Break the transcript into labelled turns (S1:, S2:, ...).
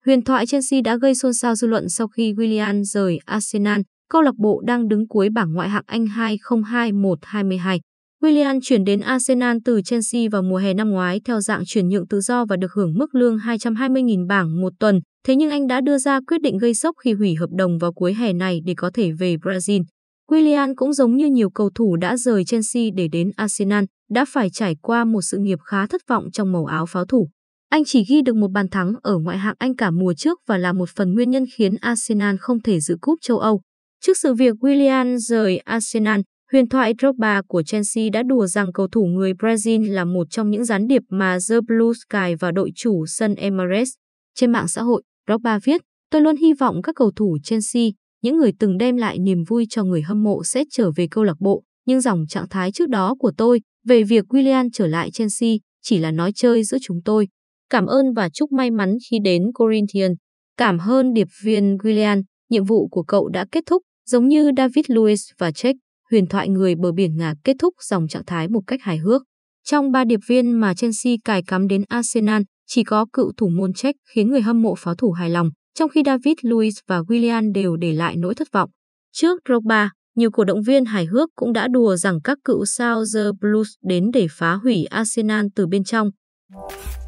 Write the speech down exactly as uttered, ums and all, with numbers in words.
S1: Huyền thoại Chelsea đã gây xôn xao dư luận sau khi Willian rời Arsenal, câu lạc bộ đang đứng cuối bảng ngoại hạng Anh hai không hai mốt hai hai. Willian chuyển đến Arsenal từ Chelsea vào mùa hè năm ngoái theo dạng chuyển nhượng tự do và được hưởng mức lương hai trăm hai mươi nghìn bảng một tuần. Thế nhưng anh đã đưa ra quyết định gây sốc khi hủy hợp đồng vào cuối hè này để có thể về Brazil. Willian cũng giống như nhiều cầu thủ đã rời Chelsea để đến Arsenal, đã phải trải qua một sự nghiệp khá thất vọng trong màu áo pháo thủ. Anh chỉ ghi được một bàn thắng ở ngoại hạng Anh cả mùa trước và là một phần nguyên nhân khiến Arsenal không thể dự cúp châu Âu. Trước sự việc Willian rời Arsenal, huyền thoại Drogba của Chelsea đã đùa rằng cầu thủ người Brazil là một trong những gián điệp mà The Blues cài vào đội chủ sân Emirates. Trên mạng xã hội, Drogba viết: "Tôi luôn hy vọng các cầu thủ Chelsea, những người từng đem lại niềm vui cho người hâm mộ sẽ trở về câu lạc bộ, nhưng dòng trạng thái trước đó của tôi về việc Willian trở lại Chelsea chỉ là nói chơi giữa chúng tôi. Cảm ơn và chúc may mắn khi đến Corinthians. Cảm ơn điệp viên Willian, nhiệm vụ của cậu đã kết thúc." Giống như David Luiz và Cech, huyền thoại người bờ biển Nga kết thúc dòng trạng thái một cách hài hước. Trong ba điệp viên mà Chelsea cài cắm đến Arsenal, chỉ có cựu thủ môn Cech khiến người hâm mộ pháo thủ hài lòng, trong khi David Luiz và Willian đều để lại nỗi thất vọng. Trước Drogba, nhiều cổ động viên hài hước cũng đã đùa rằng các cựu sao The Blues đến để phá hủy Arsenal từ bên trong.